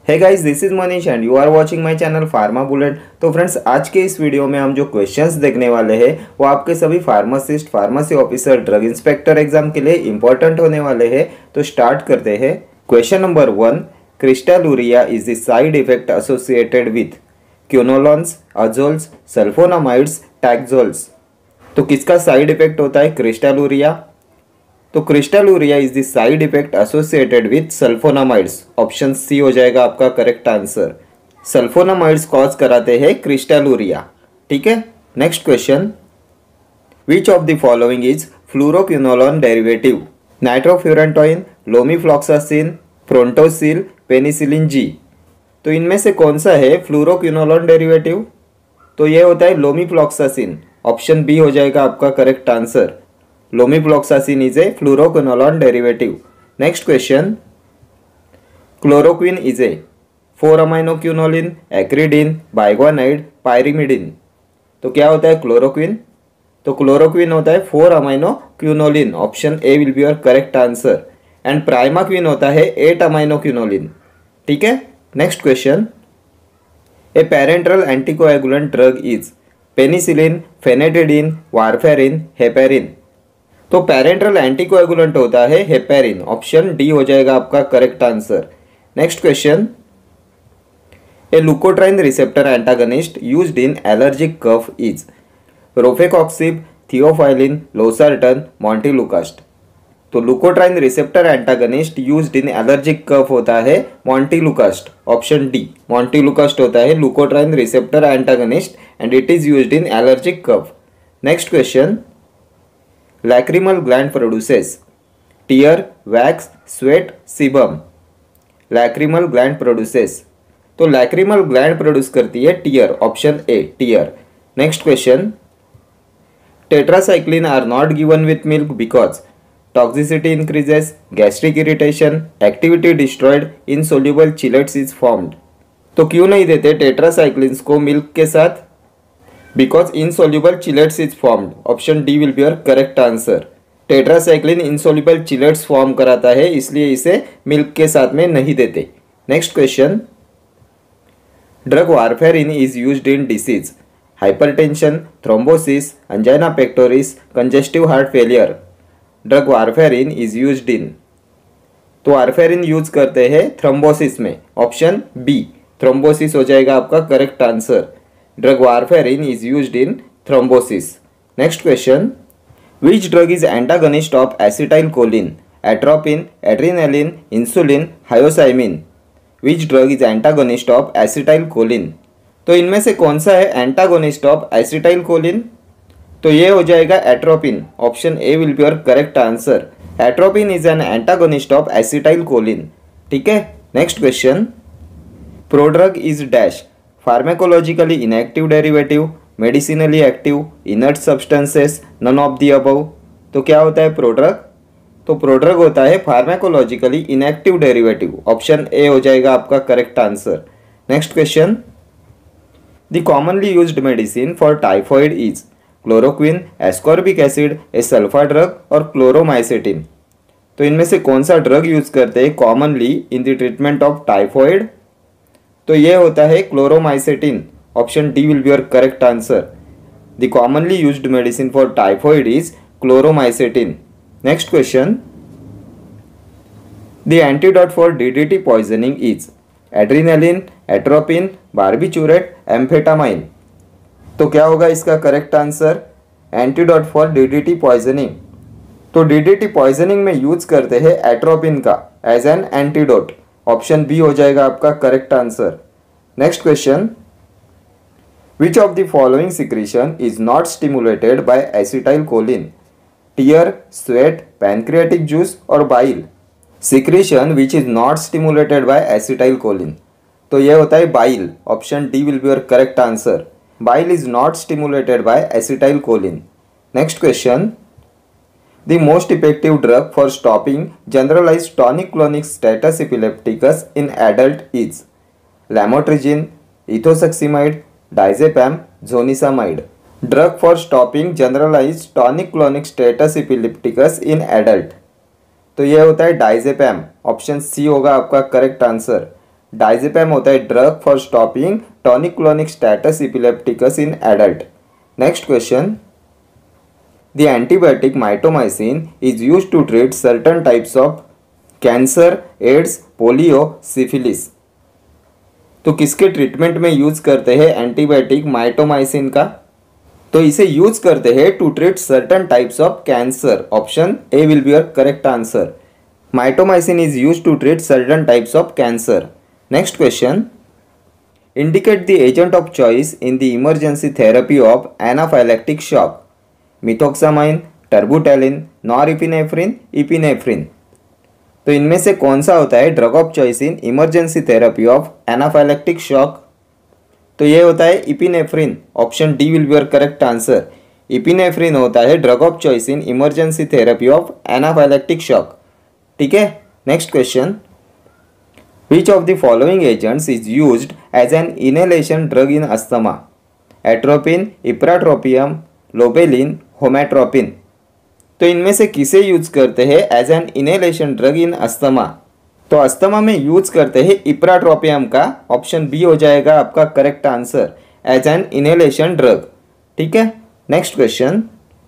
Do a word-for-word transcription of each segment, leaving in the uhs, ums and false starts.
Hey guys, this is Manish and you are watching my channel pharma bullet. तो friends, आज के इस video में हम जो क्वेश्चंस देखने वाले हैं वो आपके सभी pharmacist, pharmacy officer, drug inspector exam के लिए इंपॉर्टेंट होने वाले हैं। तो स्टार्ट करते हैं। Question number one, crystalluria is the side effect associated with quinolones, azoles, sulfonamides, taxols. तो किसका साइड इफेक्ट होता है क्रिस्टलूरिया? तो crystalluria is the side effect associated with sulfonamides. Option C हो जाएगा आपका करेक्ट आंसर। सल्फोनामाइड्स कॉज कराते हैं क्रिस्टलूरिया। ठीक है, next question, which of the following is fluoroquinolone derivative? Nitrofurantoin, lomefloxacin, prontosil, penicillin G. तो इनमें से कौन सा है फ्लूरोक्विनोलोन डेरिवेटिव? तो ये होता है लोमीफ्लॉक्सासिन। ऑप्शन बी हो जाएगा आपका correct answer. Lomefloxacin is a fluoroquinolone derivative. Next question, chloroquine is a four aminoquinoline, acridine, biguanide, pyrimidine. तो क्या होता है क्लोरोक्विन? तो क्लोरोक्विन होता है four aminoquinoline. Option A will be your correct answer. And primaquine होता है एट aminoquinoline. ठीक है, next question, a parenteral anticoagulant drug is penicillin, phenetidine, warfarin, heparin. तो पेरेंट्रल एंटीकोएगुलेंट होता है हेपेरिन। ऑप्शन डी हो जाएगा आपका correct answer. Next question, a leukotriene receptor antagonist used in allergic cough is rofecoxib, theophylline, losartan, montelukast. तो leukotriene receptor antagonist used in allergic cough होता है मॉन्टिलुकास्ट। Option D, montelukast होता है leukotriene receptor antagonist and it is used in allergic cough. Next question, lacrimal gland produces tear, wax, sweat, sebum. lacrimal gland produces, तो lacrimal gland produce करती है tear। Option A tear। Next question, tetracycline are not given with milk because toxicity increases, gastric irritation, activity destroyed, insoluble chelates is formed। तो क्यों नहीं देते tetracyclines को milk के साथ? Because insoluble chelates is formed. Option D will be your correct answer. Tetracycline insoluble chelates form कराता है, इसलिए इसे मिल्क के साथ में नहीं देते। Next question, drug warfarin is used in disease hypertension, thrombosis, angina pectoris, congestive heart failure. Drug warfarin is used in, तो वारफेरिन यूज करते हैं थ्रोम्बोसिस में। ऑप्शन बी, थ्रोम्बोसिस हो जाएगा आपका correct answer. Drug warfarin is used in thrombosis. Next question, which drug is antagonist of acetylcholine, atropine, adrenaline, insulin, hyoscyamin? Which drug is antagonist of acetylcholine? तो इनमें से कौन सा है एंटागोनिस्ट ऑफ एसिटाइलकोलिन? तो ये हो जाएगा atropine. Option A will be your correct answer. Atropine is an antagonist of acetylcholine. ठीक है, next question, prodrug is dash pharmacologically inactive derivative, medicinally active, inert substances, none of the above. तो क्या होता है प्रोड्रग? तो prodrug होता है pharmacologically inactive derivative. Option A हो जाएगा आपका correct answer. Next question, the commonly used medicine for typhoid is chloroquine, ascorbic acid, a sulfa drug और क्लोरोमाइसेटिन। तो इनमें से कौन सा ड्रग यूज करते हैं commonly in the treatment of typhoid? तो ये होता है chloromycetin. Option D will be your correct answer. The commonly used medicine for typhoid is chloromycetin. Next question, the antidote for DDT poisoning is adrenaline, atropine, barbiturate, amphetamine. तो क्या होगा इसका correct answer? Antidote for DDT poisoning. तो DDT poisoning में use करते हैं atropine का as an antidote. Option B हो जाएगा आपका correct answer. Next question, which of the following secretion is not stimulated by acetylcholine? Tear, sweat, pancreatic juice और bile. Secretion which is not stimulated by acetylcholine, तो यह होता है bile. Option D will be your correct answer. Bile is not stimulated by acetylcholine. Next question, the most effective drug for stopping generalized tonic-clonic status epilepticus in adult is lamotrigine, ethosuximide, diazepam, zonisamide. Drug for stopping generalized tonic-clonic status epilepticus in adult, तो यह होता है डाइजेपैम। Option C होगा आपका correct answer. Diazepam होता है drug for stopping tonic clonic status epilepticus in adult. Next question, the antibiotic mitomycin is used to treat certain types of cancer, AIDS, polio, syphilis. तो किसके ट्रीटमेंट में use करते हैं antibiotic mitomycin का? तो इसे यूज करते हैं to treat certain types of cancer. Option A will be your correct answer. Mitomycin is used to treat certain types of cancer. Next question, indicate the agent of choice in the emergency therapy of anaphylactic shock. Methoxamine, terbutaline, norepinephrine, epinephrine. तो इनमें से कौन सा होता है drug of choice in emergency therapy of anaphylactic shock? तो ये होता है epinephrine. Option D will be your correct answer. Epinephrine होता है drug of choice in emergency therapy of anaphylactic shock. ठीक है। Next question, which of the following agents is used as an inhalation drug in asthma? Atropine, ipratropium, lobeline, homatropine. तो इनमें से किसे use करते हैं as an inhalation drug in asthma? तो asthma में यूज करते हैं इप्राट्रोपियम का। ऑप्शन बी हो जाएगा आपका correct answer, as an inhalation drug. ठीक है। Next question,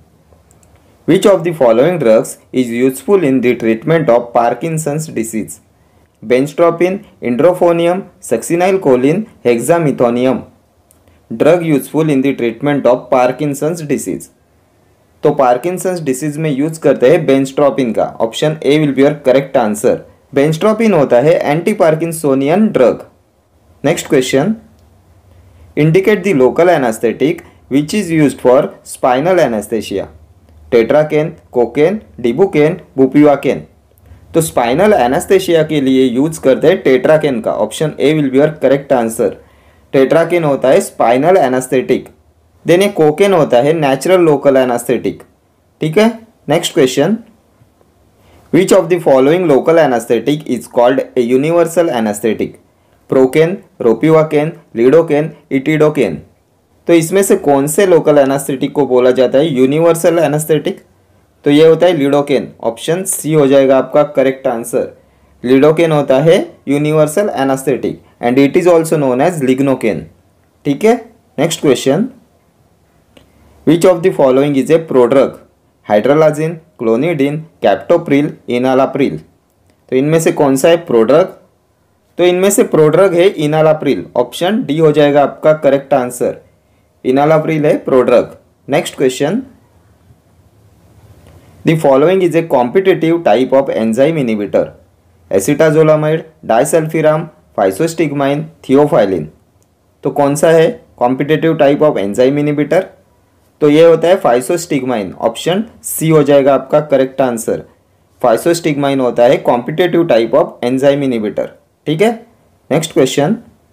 which of the following drugs is useful in the treatment of Parkinson's disease? Benztropine, edrophonium, succinylcholine, hexamethonium. Drug useful in the treatment of Parkinson's disease. तो Parkinson's disease में use करते हैं benztropine का। Option A will be your correct answer. Benztropine होता है anti parkinsonian drug. Next question, indicate the local anaesthetic which is used for spinal anaesthesia. Tetracaine, cocaine, dibucaine, bupivacaine. तो spinal एनास्थेशिया के लिए use करते हैं टेट्राकेन का। Option A will be your correct answer. Tetracaine होता है स्पाइनल एनास्थेटिक। देन ये cocaine होता है नेचुरल लोकल एनास्थेटिक। ठीक है। Next question, which of the following local anaesthetic is called a universal anaesthetic? Procaine, ropivacaine, lidocaine, etidocaine. तो इसमें से कौन से लोकल एनास्थेटिक को बोला जाता है यूनिवर्सल एनास्थेटिक? तो ये होता है लिडोकेन। ऑप्शन सी हो जाएगा आपका करेक्ट आंसर। लिडोकेन होता है universal anaesthetic and it is also known as lignocaine. ठीक है। Next question, which of the following is a prodrug? Hydralazine, clonidine, captopril, enalapril. तो इनमें से कौन सा है प्रोड्रग? तो इनमें से प्रोड्रग है इनालाप्रिल। ऑप्शन डी हो जाएगा आपका करेक्ट आंसर। इनालाप्रिल है prodrug. Next question, the following is a competitive type of enzyme inhibitor? Acetazolamide, disulfiram, physostigmine, theophylline. तो कौन सा है competitive type of enzyme inhibitor? तो ये होता है फाइसोस्टिग्माइन। ऑप्शन सी हो जाएगा आपका करेक्ट आंसर। फाइसोस्टिग्माइन होता है competitive type of enzyme inhibitor. ठीक है। Next question,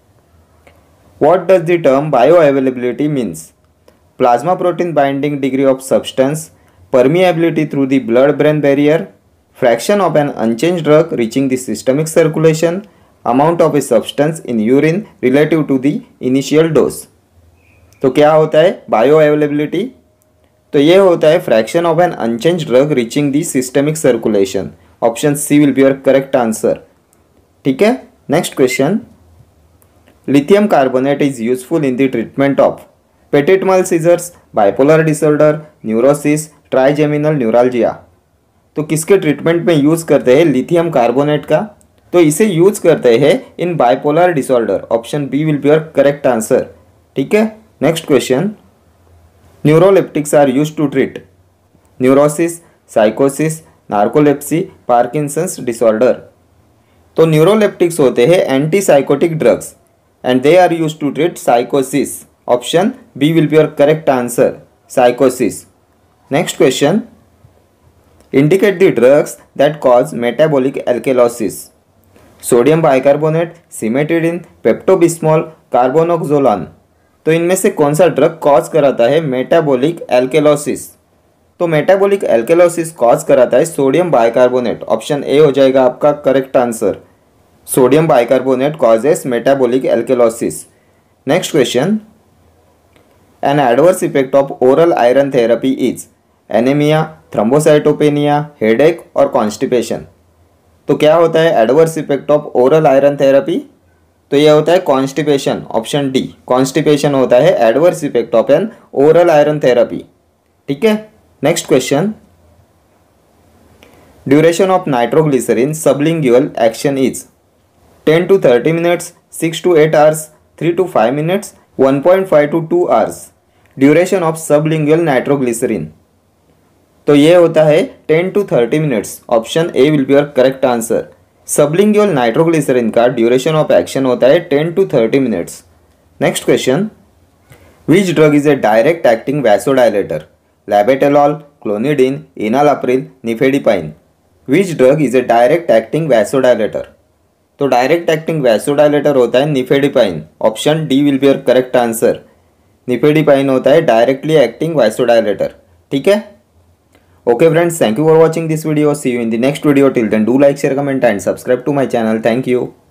what does the term bioavailability means? Plasma protein binding degree of substance, permeability through the blood brain barrier, fraction of an unchanged drug reaching the systemic circulation, amount of a substance in urine relative to the initial dose। तो क्या होता है bio availability? तो ये होता है fraction of an unchange drug reaching the systemic circulation. Option C will be your correct answer. ठीक है। Next question, lithium carbonate is useful in the treatment of petit mal seizures, bipolar disorder, neurosis, trigeminal neuralgia. तो किसके treatment में use करते हैं lithium carbonate का? तो इसे यूज करते हैं in bipolar disorder. Option B will be your correct answer. ठीक है। Next question, neuroleptics are used to treat neurosis, साइकोसिस, नार्कोलेप्सी, पार्किंसंस डिसऑर्डर। तो न्यूरोलेप्टिक्स होते हैं anti psychotic drugs and they are used to treat साइकोसिस। Option B will be your correct answer, साइकोसिस। Next question, indicate the drugs that cause metabolic alkalosis. Sodium bicarbonate, cimetidine, Pepto Bismol, carbenoxolone. तो इनमें से कौन सा drug cause कराता है metabolic alkalosis? तो मेटाबॉलिक एल्केलोसिस कॉज कराता है सोडियम बाइकार्बोनेट। ऑप्शन ए हो जाएगा आपका correct answer. Sodium bicarbonate causes metabolic alkalosis. Next question, an adverse effect of oral iron therapy is anaemia, thrombocytopenia, headache और constipation. तो क्या होता है adverse effect of oral iron therapy? तो ये होता है कॉन्स्टिपेशन, ऑप्शन डी कॉन्स्टिपेशन होता है adverse effect of an oral iron therapy. ठीक है, next question, duration of nitroglycerin sublingual action is ten to thirty minutes, six to eight hours, three to five minutes, one point five to two hours. Duration of sublingual nitroglycerin, तो ये होता है ten to thirty minutes, option A will be your correct answer. Sublingual nitroglycerin का duration of action होता है ten to thirty minutes. Next question, which drug is a direct acting vasodilator? Labetalol, clonidine, enalapril, nifedipine. Which drug is a direct acting vasodilator? तो direct acting vasodilator होता है nifedipine, option D will be your correct answer. Nifedipine होता है directly acting वैसोडायलेटर। ठीक है, okay friends, thank you for watching this video. See you in the next video. Till then, do like, share, comment and subscribe to my channel. Thank you.